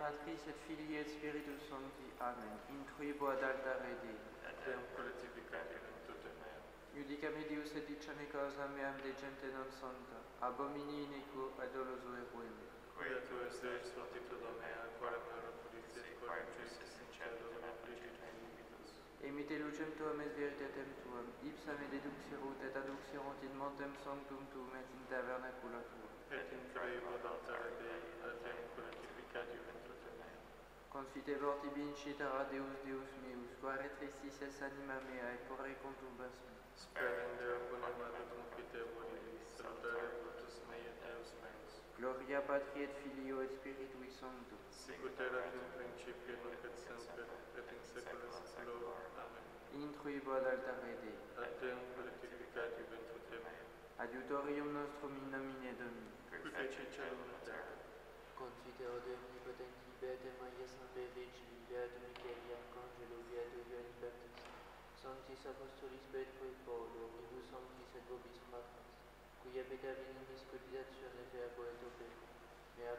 Patris et Filii et Spiritus Sancti. Amen. Intruibo ad altare Dei. Et Deum crucificatim in tutte mea. Iudicame Deus et dicene causa meam de gente non santa. Abomini iniquo et doloso eruim. Quia tu es Deus fortitudo mea, quare me repudicis quare justice in cielo et affligit me limitus. Emite lucem tuam et veritatem tuam, ipsa me deduxerut et adduxerut in montem sanctum tuum et in tabernacula tuum. Et intruibo ad altare Dei, et Deum crucificatim in tutte mea. Confitebor tibi incitera Deus Deus meus, quare tristis es anima mea et porre conturbas me. Sperem Deum bonum et confitebori, salutare cultus mei et Deus meus. Gloria Patri et Filio et Spiritui Sancto. Sicut erat in principio, nunc et semper, et in saecula saeculorum. Amen. Intruibo ad altare Dei. Et Deum crucificatim in tutte mea. Adiutorium nostrum in nomine Domini. Qui feci celum et terra. Confiteor Deum omnipotenti, beatem Maria Sancte Virgini, beatum Michaeli Arcangelo, beatum Ioannis Baptista, sanctis apostolis Petro et Paulo, omnibus sanctis et vobis fratris, qui habitavit in discutatione verbo et opere, mea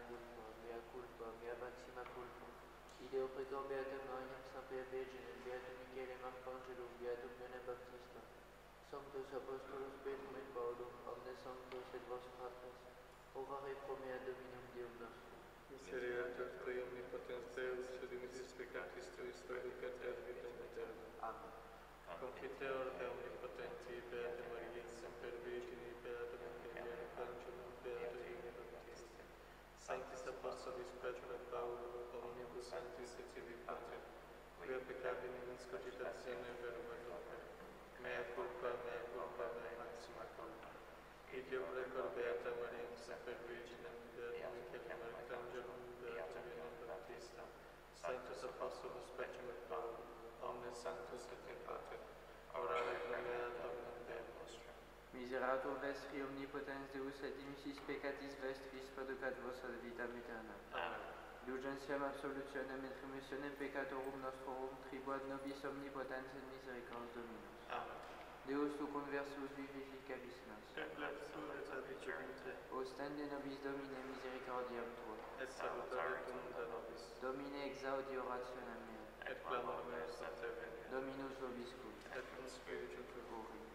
culpa, mea maxima culpa. Ideo precor beatum Mariam Sancte Virgine, beatum Michaeli Arcangelo, beatum Ioannis Baptista, sanctos apostolos Petro et Paulo, omnes sanctos et vos fratris, orare pro mea Dominum Deum nostrum. Misericordia Tui omnipotens Deus, et dimittis peccatis Tuis, reducat et vitam aeternam. Amen. Confiteor et omnipotenti, beata Maria, semper Virgini, beatum Michaeli Arcangelo, beatum Ioannis Baptista, sanctis apostolis Petro et Paulo, omnibus sanctis et tibi pater, quia peccavit in scogitatione verbum et opere, mea culpa, mea maxima culpa. Ideo precor beata Maria, semper Virginem, beatum Michaeli Arcangelo, beatum Ioannis Baptista, sanctus apostolos Petro et Paulo, omnes sanctus et in pater, orare pro mea Dominum Deum nostrum. Miserator vestri omnipotens Deus et dimissis peccatis vestris producat vos ad vitam aeternam. Amen. Indulgentiam absolutionem et remissionem peccatorum nostrorum tribuat nobis omnipotens et misericors Dominus. Amen. Deus tu conversus vivificabis nos. Et lepsur et advicerinte, Ostende nobis Domine misericordiam tua. et salutare tunda nobis, Domine exaudi orationem mea. et clamor meus a te venia, Dominus vobiscum. et cum spiritu tuo. Orimus.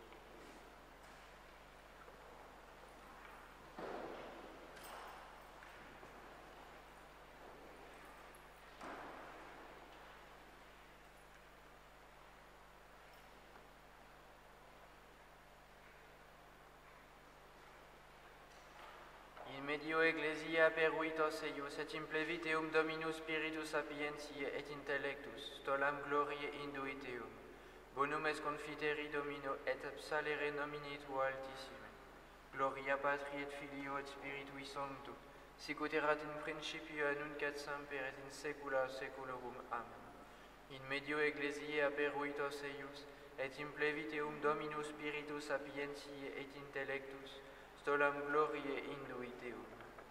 In medio ecclesia peruitos eius et implevit eum Dominus Spiritus sapientiae et intellectus, stolam gloriae induit eum. Bonum est confiteri Domino et psalere nomini tuo altissime. Gloria Patri et Filio et Spiritui Sancto, sicut erat in principio et nunc et semper et in saecula saeculorum. Amen. In medio ecclesia peruitos eius et implevit eum Dominus Spiritus sapientiae et intellectus, stolam gloriae induit eum.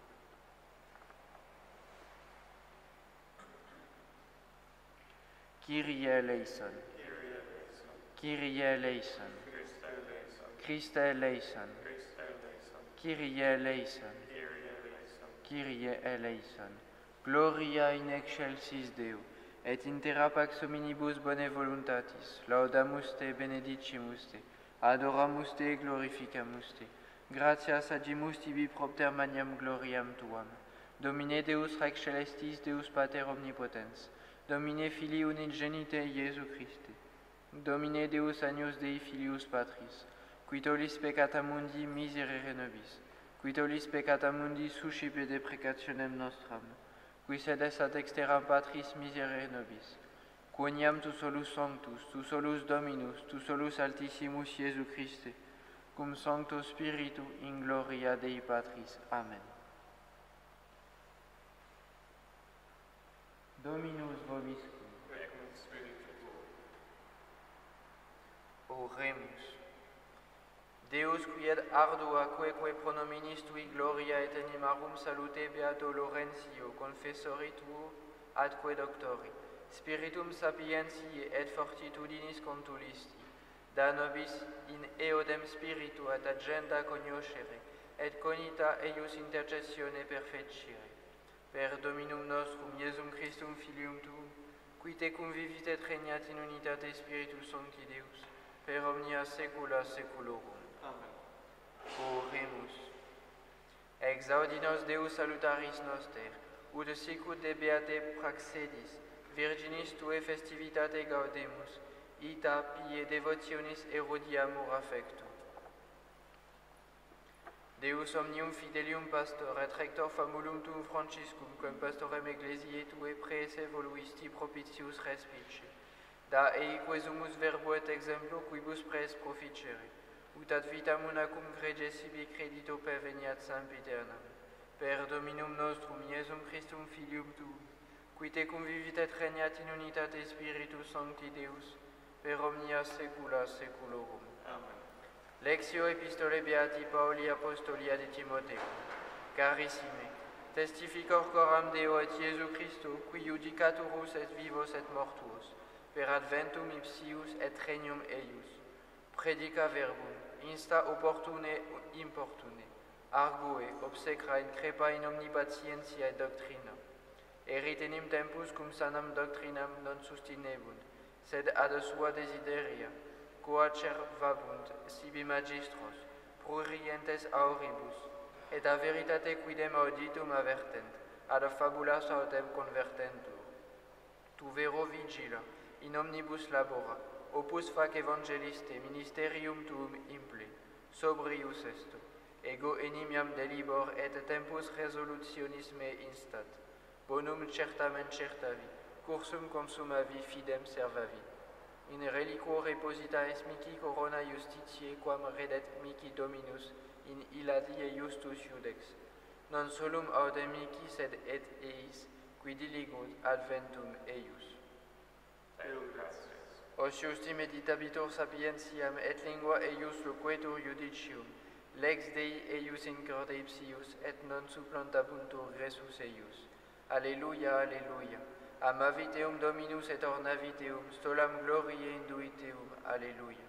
Kyrie eleison. Kyrie eleison. Christe eleison. Kyrie eleison. Kyrie eleison. Gloria in excelsis Deo, et in terra pax hominibus bone voluntatis, laudamus te, benedicimus te, adoramus te, glorificamus te. Gratias agimus tibi propter magnam gloriam tuam. Domine Deus Rex Celestis, Deus Pater Omnipotens, Domine Filii unigenite Iesu Christe, Domine Deus Agnus Dei Filius Patris, qui tollis peccata mundi miserere nobis, qui tollis peccata mundi suscipe deprecationem nostram, qui sedes ad exteram Patris miserere nobis, quoniam tu solus sanctus, tu solus Dominus, tu solus altissimus Iesu Christe, cum Sancto Spiritu in gloria Dei Patris. Amen. Dominus vobiscum. Et cum spiritu tuo. Oremus. Deus qui et ardua queque pro nominis tui gloria et animarum salute beato Laurentio, confessori tuo atque doctori, spiritum sapientiae et fortitudinis contulisti, da nobis in eodem spiritu et agenda cognoscere, et conita eius intercessione perfecire. per Dominum nostrum, Iesum Christum Filium Tuum, qui tecum vivit et regnat in unitate Spiritus Sancti Deus, per omnia saecula saeculorum. Amen. Oremus. Exaudi nos Deus salutaris noster, ut sicut de beate praxedis, Virginis Tue festivitate gaudemus, ita pie devotionis erodiamur affectu. Deus omnium fidelium pastor et rector famulum tuum Franciscum, quem pastorem ecclesiae Tue praese voluisti propitius respice, da eique sumus verbo et exemplo quibus praes proficere, ut ad vitam unacum grege sibi credito perveniat sempiternam. Per Dominum nostrum, Iesum Christum Filium Tuum, qui tecum vivit et regnat in unitate Spiritus Sancti Deus, per omnia saecula saeculorum. Amen. Lectio Epistolae Beati Pauli Apostoli ad Timotheum. Carissime, testificor coram Deo et Iesu Christo, qui judicaturus et vivos et mortuos, per adventum ipsius et regnum eius. Predica verbum, insta opportune importune, argue, obsecra in crepa in omni patientia et doctrina. Eritenim tempus cum sanam doctrinam non sustinebunt, sed ad sua desideria, coacervabunt sibi magistros, prurientes auribus, et a veritate quidem auditum avertent, ad fabulas autem convertentur. Tu vero vigila, in omnibus labora, opus fac evangeliste ministerium tuum imple, sobrius esto, ego enimiam delibor et tempus resolutionis me instat, bonum certament certavi, cursum consumavi fidem servavi. In reliquo reposita est mihi corona justitiae, quam redet mihi Dominus in illa die justus iudex. Non solum aude mihi, sed et eis, qui diligut adventum eius. Deo gratias. Os justi meditabitur sapientiam et lingua eius loquetur judicium, lex Dei eius in corde ipsius, et non supplantabuntur resus eius. Alleluia, alleluia. Amaviteum Dominus et ornaviteum, stolam gloriae induiteum. Alleluia.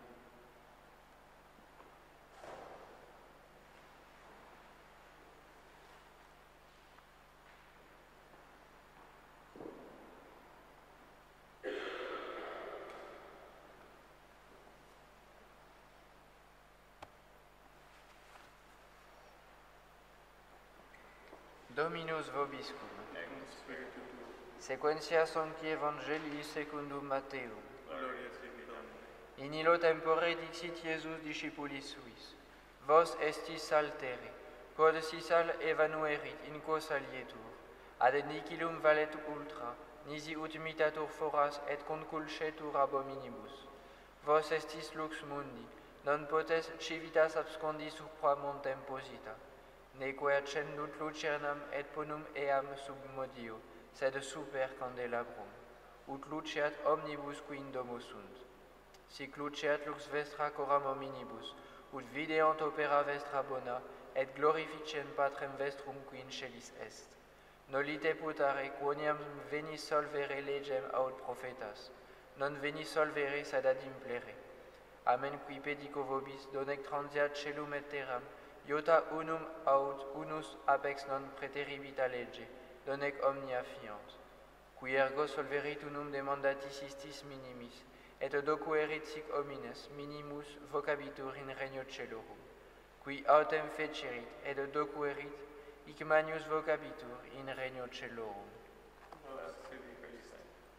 Dominus vobiscum. Sequentia Sancti Evangelii secundum Matteum. Gloria tibi, Domine. In illo tempore dixit Iesus discipulis suis, vos estis saltere, quod si sal evanuerit in quo salietur, ad aniquilum valet ultra, nisi ut mitatur foras et conculcetur abominibus. Vos estis lux mundi, non potes civitas abscondi supra montem posita, neque accendut lucernam et ponum eam sub modio, sed super candelabrum, ut luceat omnibus qui in domo sunt. Sic luceat lux vestra coram hominibus, ut videant opera vestra bona, et glorificent patrem vestrum qui in celis est. Nolite putare, quoniam venis solvere legem aut prophetas, non venis solvere sed ad implere. Amen qui pedico vobis, donec transiat celum et terram, iota unum aut unus apex non preteribita lege, donec omnia fiant. Qui ergo solverit unum demandatis istis minimis, et docuerit sic homines minimus vocabitur in regno celorum. Qui autem fecerit, et docuerit, hic manius vocabitur in regno celorum. Gloria tibi, Christe.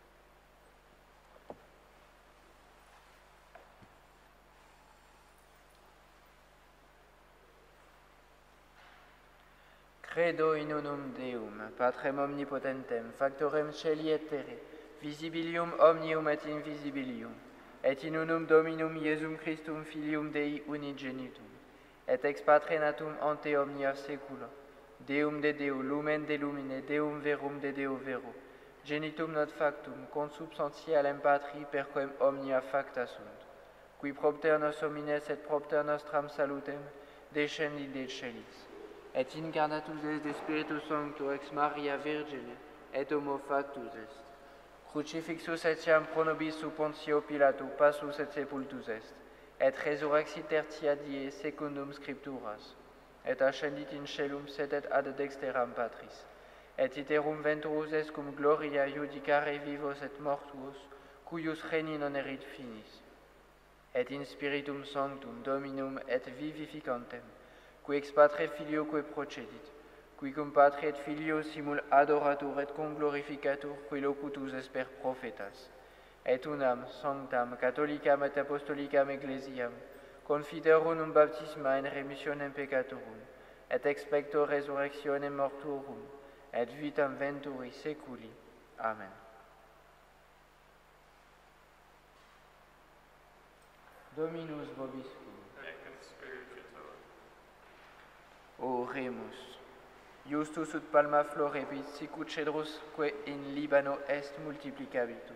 Credo in unum Deum, Patrem omnipotentem, factorem celi et terre, visibilium omnium et invisibilium, et in unum Dominum Iesum Christum Filium Dei unigenitum, et ex Patre natum ante omnia saecula, Deum de Deo, lumen de lumine, Deum verum de Deo vero, genitum not factum, consubstantialem Patri per quem omnia facta sunt, qui propter nos homines et propter nostram salutem, descendi de celis. Et incarnatus est de Spiritus Sancto ex Maria Virgine, et homo factus est. Crucifixus etiam pro nobis sub Pontio Pilato passus et sepultus est, et resurrexit tertia die secundum scripturas, et ascendit in celum sedet ad dexteram Patris, et iterum venturus est cum gloria judicare vivos et mortuos, cuius regni non erit finis. Et in spiritum sanctum Dominum et vivificantem, qui ex Patre Filioque procedit, qui cum Patre et Filio simul adoratur et cum glorificatur, qui locutus esper prophetas, et unam sanctam catholicam et apostolicam ecclesiam, confiterum unum baptisma in remissionem peccatorum, et expecto resurrectionem mortuorum, et vitam venturi seculi. Amen. Dominus vobiscum. Et in spiritu tuo. Oremus. Justus ut palma florebit, sic ut cedrus que in Libano est multiplicabitur.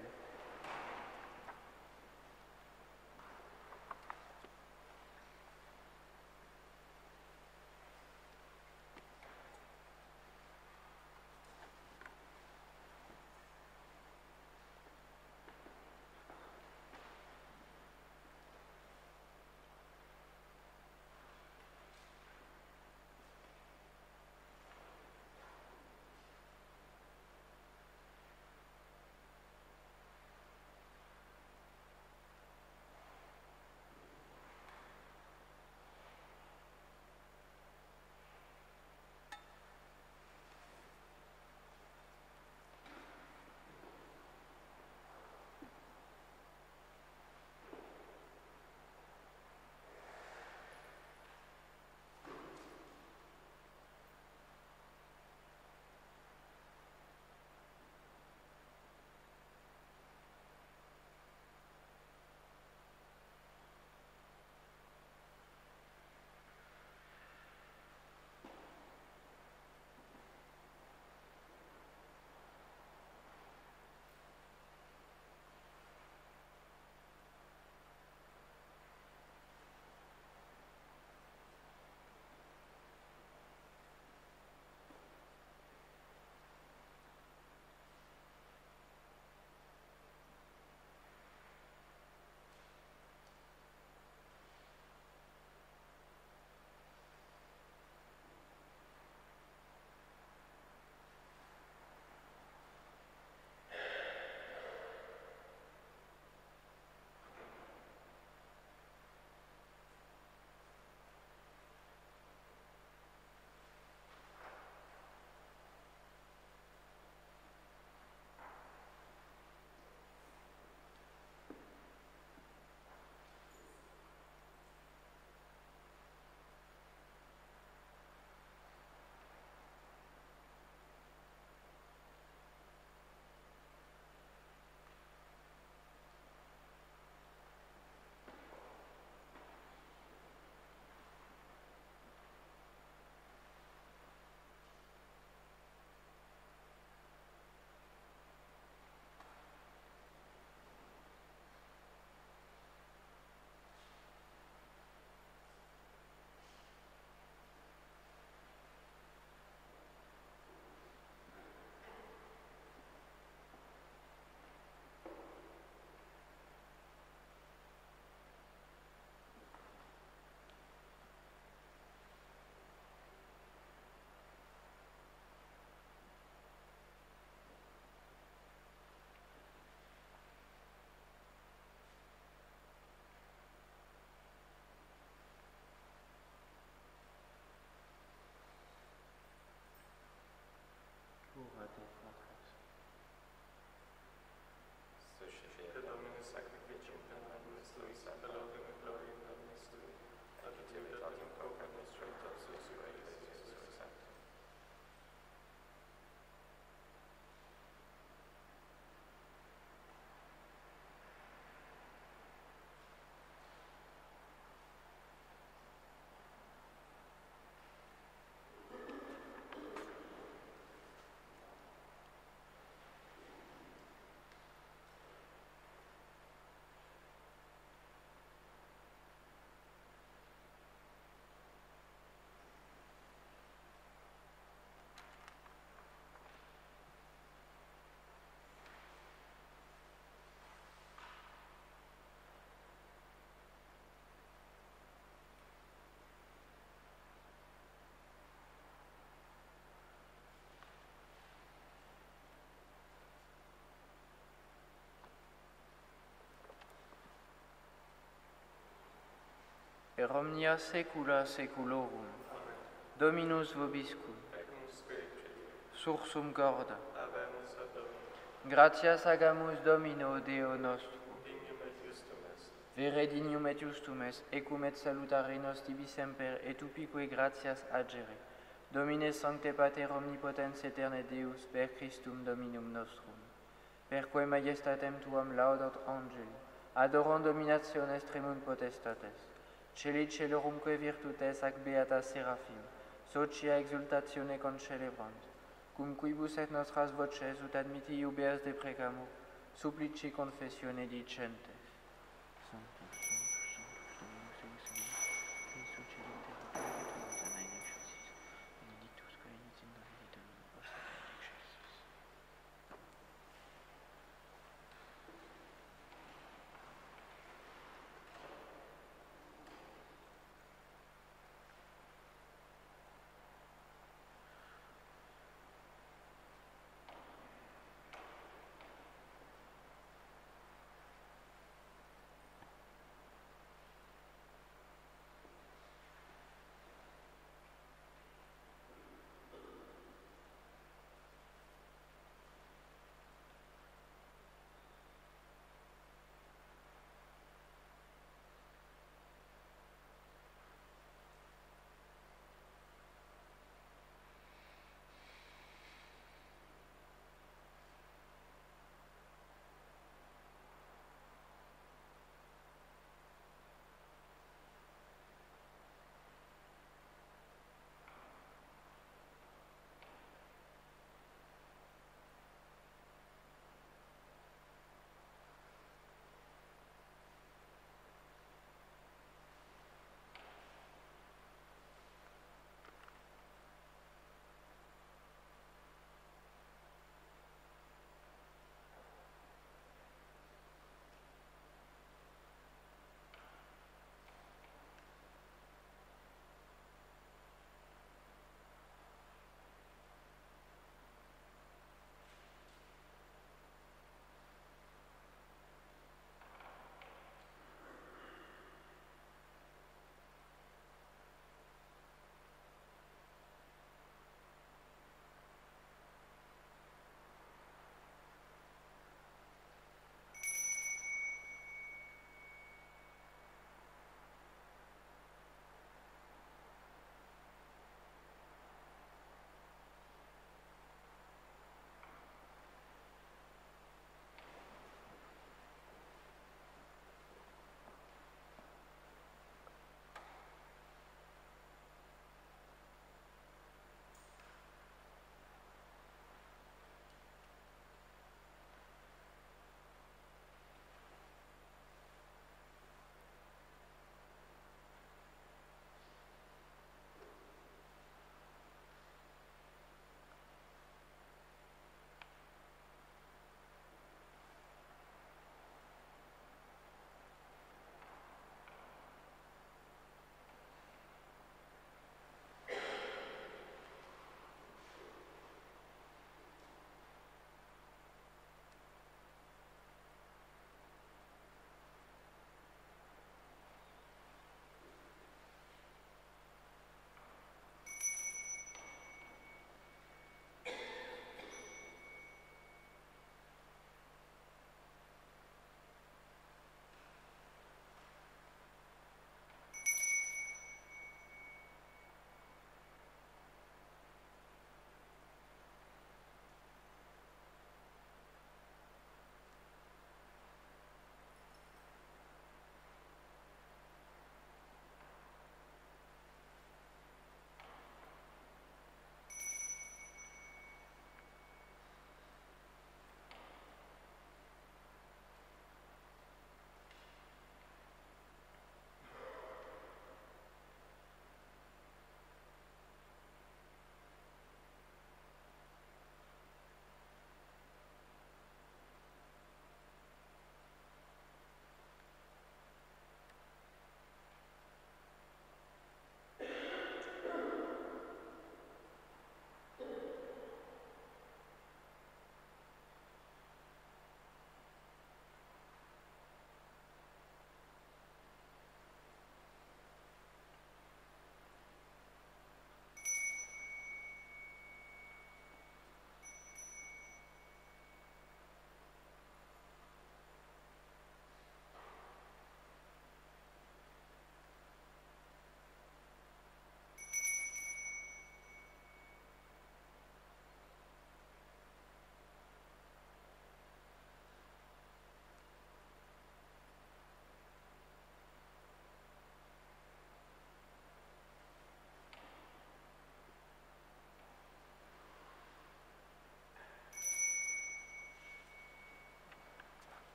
et omnia saecula saeculorum. Dominus vobiscum, et cum spiritu sursum corda. habemus ad Domini. Gratias agamus Domino Deo nostrum. Dignum et justum est. Vere dignum et justum est, ecum et salutare nos tibi semper, et ubique gratias agere. Domine sancte Pater omnipotens aeterne Deus, per Christum Dominum nostrum. Perque majestatem tuam laudat angeli, adorant dominationes tremunt potestates. Celi celorumque virtutes ac beata seraphim, socia exultatione concelebrant. Cum quibus et nostras voces ut admitti iubeas deprecamur, supplici confessione dicentes. Sanctus, Sanctus, Sanctus, Dominus Deus, Deus Sanctus, Benedictus Coenus in nomine Domini nostri, Benedictus.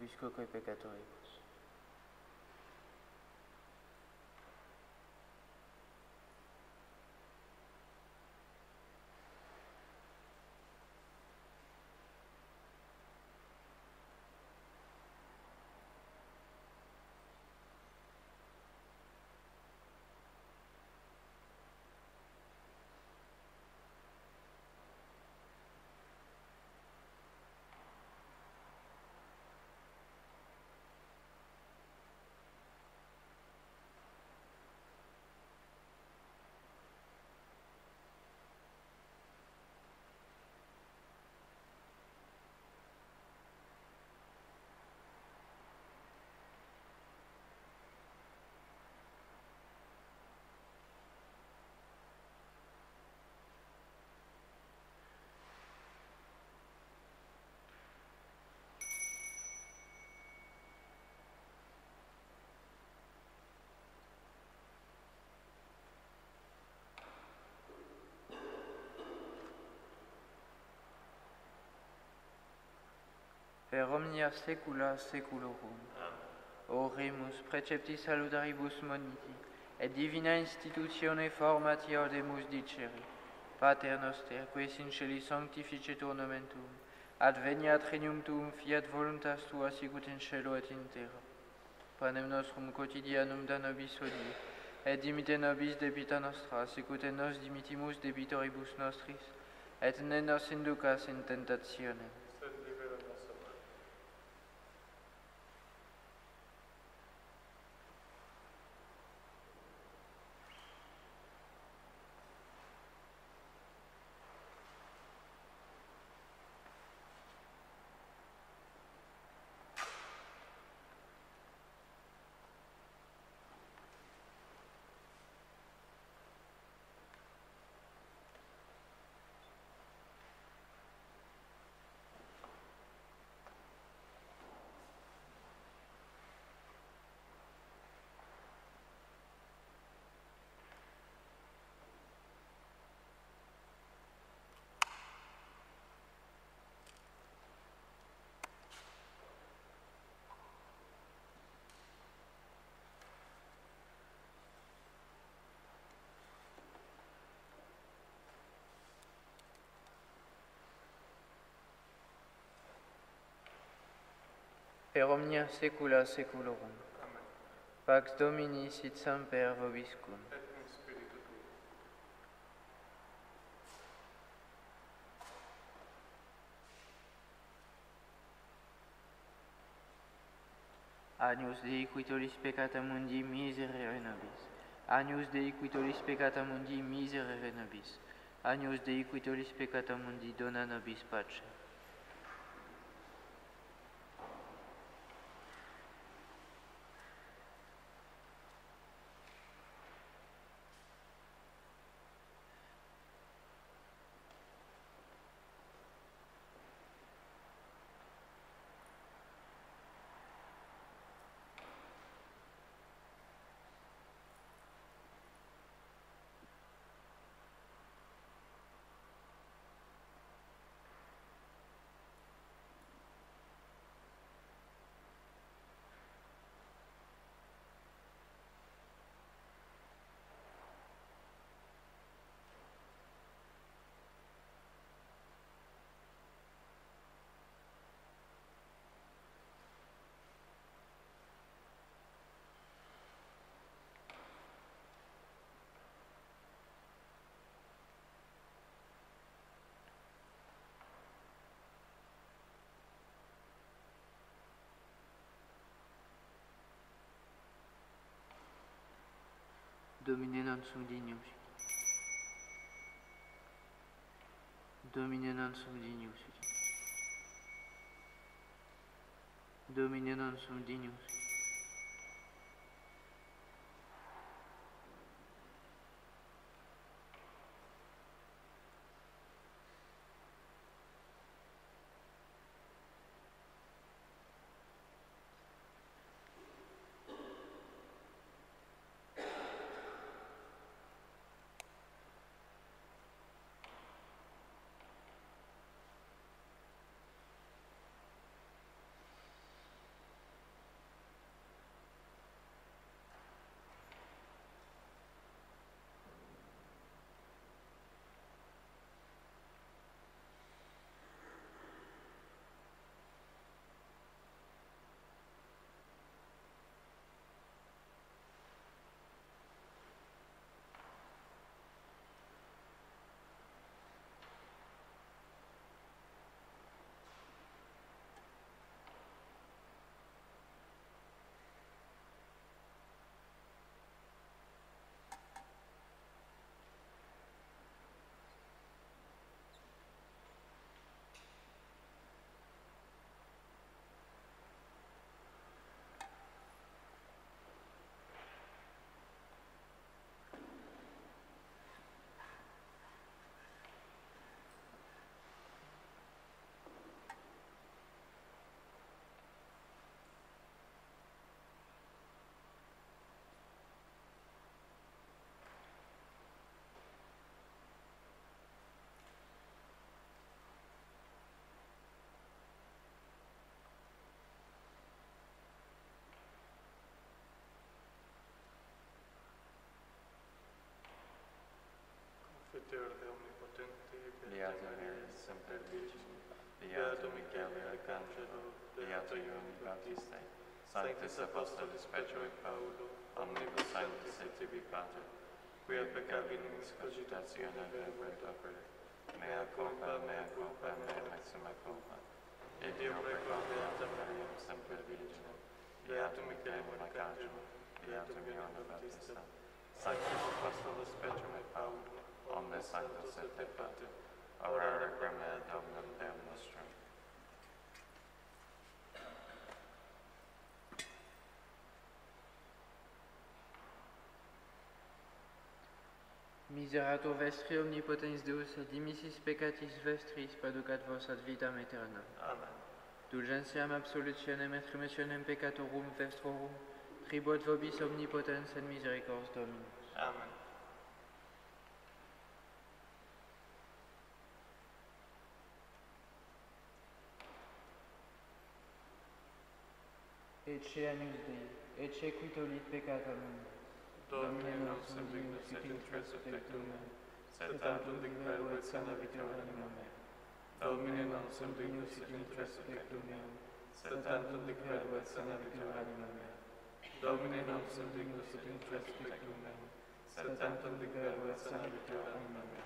nobiscoque peccatoribus. Per omnia saecula saeculorum. Oremus preceptis salutaribus moniti, et divina institutione formati audemus dicere. Pater noster, qui es in celi sanctificetur nomen tuum, adveniat regnum tuum, fiat voluntas tua sicut in cielo et in terra. Panem nostrum quotidianum da nobis hodie, et dimite nobis debita nostra, sicut et nos dimitimus debitoribus nostris, et ne nos inducas in tentationem, sed libera nos a male. per omnia saecula saeculorum. Amen. Pax Domini sit semper vobiscum. Et in spiritu tuo. Agnus Dei qui tollis peccata mundi, miserere nobis. Agnus Dei qui tollis peccata mundi, miserere nobis. Agnus Dei qui tollis peccata mundi, dona nobis pace. Domine non sum dignus. Domine non sum dignus. Domine non sum dignus. Fitter de Omnipotenti, Beata Maria, Semper Virgine, Beato Michele Arcangelo, Beato Ioanni Baptiste, Sanctis Apostolis Petro et Paulo, omnibus sanctis et tibi Pater, quia peccabilis cogitatione reverent opere, mea culpa, mea maxima culpa. Et Dio prego Beata Maria, Semper Virgine, Beato Michele Arcangelo, Beato Ioanni Baptiste, Sanctis Apostolis Petro et Paulo, omnes sanctos et te Pater, orare per me Dominum Deum nostrum. Miserator vestri omnipotens Deus et dimissis peccatis vestris paducat vos ad vitam aeternam. Amen. Dulgentiam absolutionem et remissionem peccatorum vestrorum, tribuat vobis omnipotens et misericors Dominus. Amen. Ecce annus Dei, ecce qui tolit peccata mundi. Domine nostrum dignus et intres effectum meum, sed tantum dic verbo et sanavitur anima mea. Domine nostrum dignus et intres effectum meum, sed tantum dic verbo et sanavitur anima mea. Domine nostrum dignus et intres effectum meum, sed tantum dic verbo et sanavitur anima mea.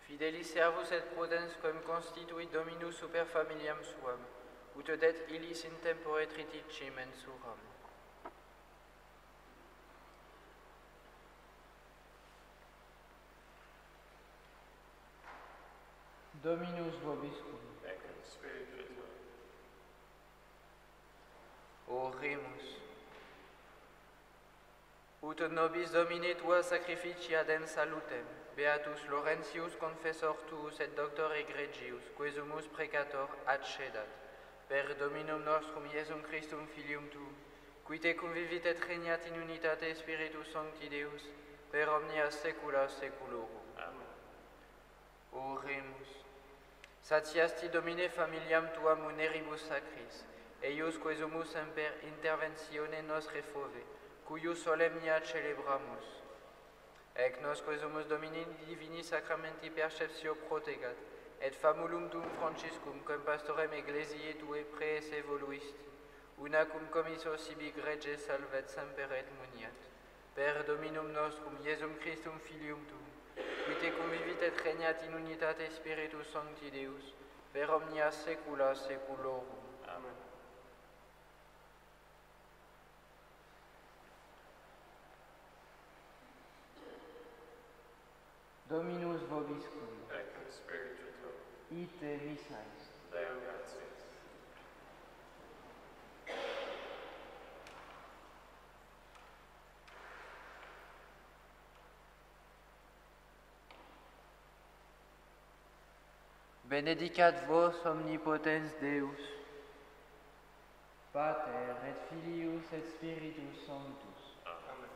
Fidelis servus et prudens quem constituit Dominus super familiam suam, ut det illis in tempore triticem mensuram. Dominus vobiscum. Et cum spiritu tuo. Oremus. Ut nobis Domine tua sacrificia den salutem, beatus Laurentius confessor tuus et doctor egregius, quesumus precator accedat, per Dominum nostrum Iesum Christum Filium tuum, qui te convivit et regnat in unitate Spiritus Sancti Deus, per omnia saecula saeculorum. Amen. Oremus. Satiasti Domine familiam tuam uneribus sacris, eius quesumus imper interventione nos refove, cuius solemnia celebramus. Ec nos quesumus Domini divini sacramenti perceptio protegat, et famulum tuum Franciscum cum pastorem ecclesiae tue praes evoluisti, una cum commisso sibi grege salvet semper et muniat. Per Dominum nostrum Iesum Christum Filium tuum, qui te convivit et regnat in unitate Spiritus Sancti Deus, per omnia saecula saeculorum. Amen. Dominus vobiscum. Et cum spiritu tuo. Ite missais. Deo gratias. Benedicat vos omnipotens Deus, Pater et Filius et Spiritus Sanctus. Amen.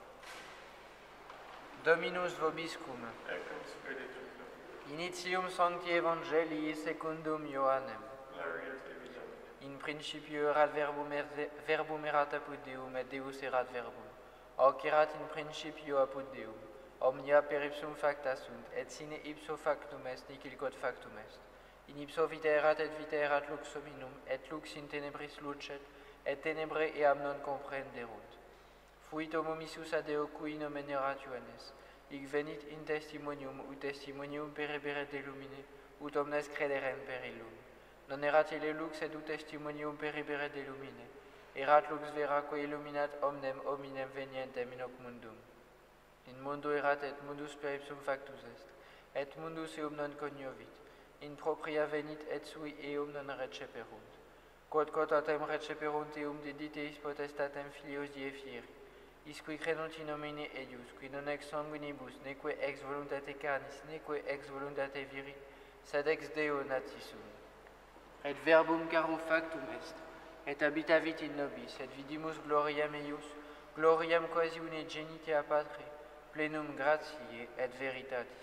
Dominus vobiscum. Et cum spiritu tuo. Initium Sancti Evangelii secundum Ioannem. Gloria tibi, Domine. In principio erat verbum erat apud Deum, et Deus erat verbum. Hoc erat in principio apud Deum. Omnia per ipsum facta sunt, et sine ipso factum est, nihil quod factum est. In ipso vita erat, et vita erat lux hominum, et lux in tenebris lucet, et tenebre eam non comprenderunt. Fuit homo missus ad Deo cui nomen erat Ioannes, hic venit in testimonium, ut testimonium pereberet de lumine, ut omnes crederem per illum. Non erat ille lux, et ut testimonium pereberet de lumine. Erat lux vera quae illuminat omnem hominem venientem in hoc mundum. In mundo erat, et mundus per ipsum factus est, et mundus eum non coniovit. In propria venit, et sui eum non receperunt. Quod quotatem receperunt eum dediteis potestatem filios die fieri, isqui credunt in nomine eius, qui non ex sanguinibus, neque ex voluntate carnis, neque ex voluntate viri, sed ex Deo nati sunt. Et verbum caro factum est, et habitavit in nobis, et vidimus gloriam eius, gloriam quasi unigenite a Patre, plenum gratiae et veritatis.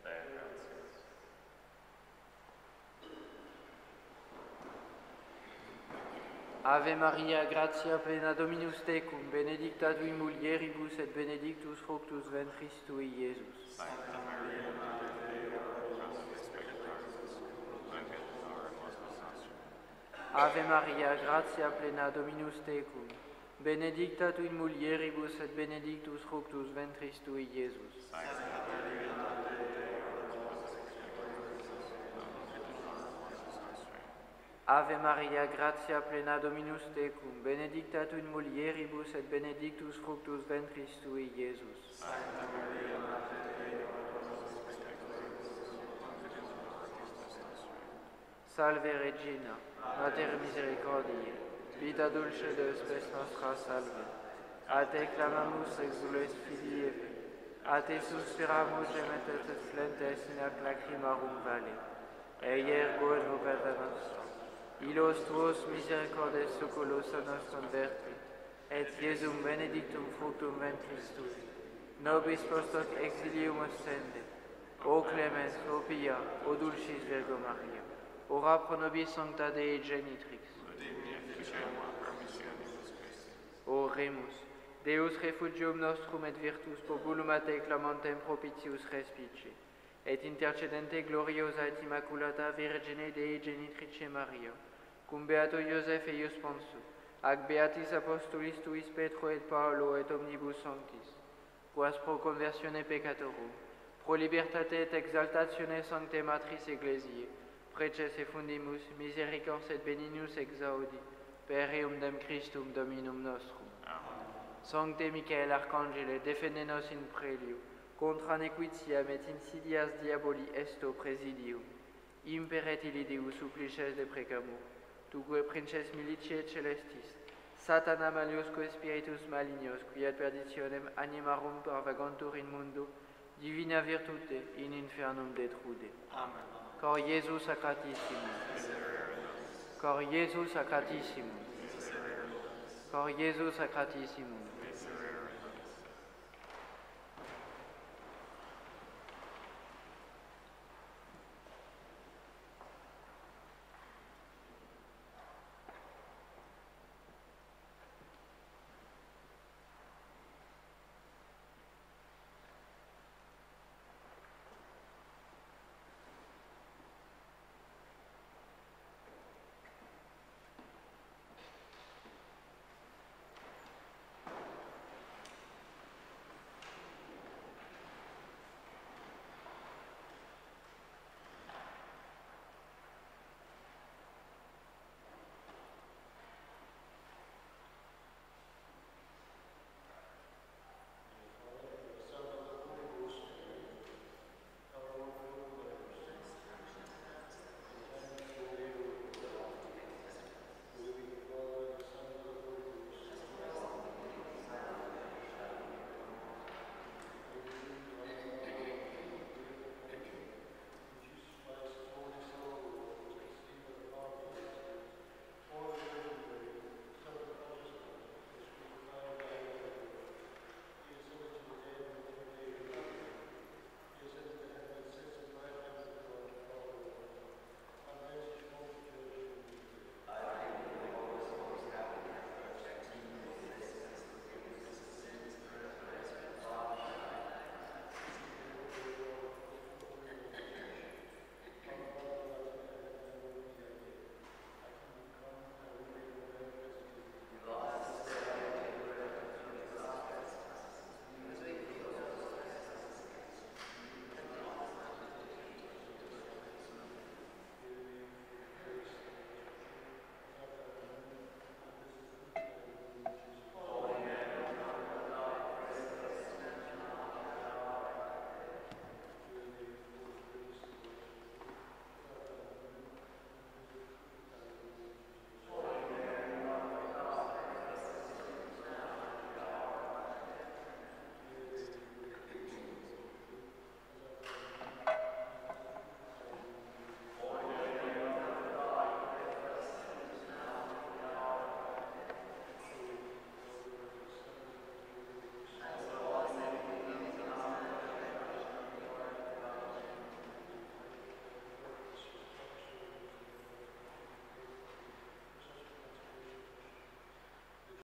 Ave Maria, gratia plena Dominus tecum, benedicta tui mulieribus et benedictus fructus ventris tui, Iesus. Sancta Maria, Mater Dei, ora pro nobis peccatoribus, nunc et in hora mortis nostre. Ave Maria, gratia plena Dominus tecum, benedicta tui mulieribus et benedictus fructus ventris tui, Iesus. Sancta Maria, Mater Dei, ora pro nobis peccatoribus, nunc et in hora mortis nostre. Ave Maria, gratia plena Dominus tecum, benedicta tui mulieribus et benedictus fructus ventris tui, Iesus. Sancta Maria, Mater Dei, ora pro nobis peccatoribus, nunc et in hora mortis nostre. Salve Regina, Mater misericordiae, vita dulce de spes nostra salve. A te clamamus exules filii Eve, a te suspiramus gemetes et flentes in ac lacrimarum vale. Eiergo et vocata nostra. Ilos tuos misericordes succulus a nos convertit, et Iesum benedictum fructum ventris tui. Nobis post hoc exilium ostende, o clemens, o pia, o dulcis Virgo Maria, ora pro nobis sancta Dei genitrix. Udini efficiamur promissionibus Christi. Oremus, Deus refugium nostrum et virtus populum a te clamantem propitius respice, et intercedente gloriosa et immaculata Virgine Dei genitrice Maria, cum beato Iosef eius sponsu, ac beatis apostolis tuis Petro et Paolo et omnibus sanctis, quas pro conversione peccatorum, pro libertate et exaltatione sancte matris ecclesiae, preces effundimus misericors et benignus exaudi, per eum dem Christum Dominum nostrum. Sancte Michael Arcangele, defende nos in prelio, contra nequitiam et insidias diaboli esto presidium. Imperet illi Deus supplices de precamur, tuque princes militiae celestis, Satana maliosque spiritus malignos, qui ad perditionem animarum parvagantur in mundo, divina virtute in infernum detrude. Amen. Cor Iesus sacratissimum. Cor Iesus sacratissimum. Cor Iesus sacratissimum.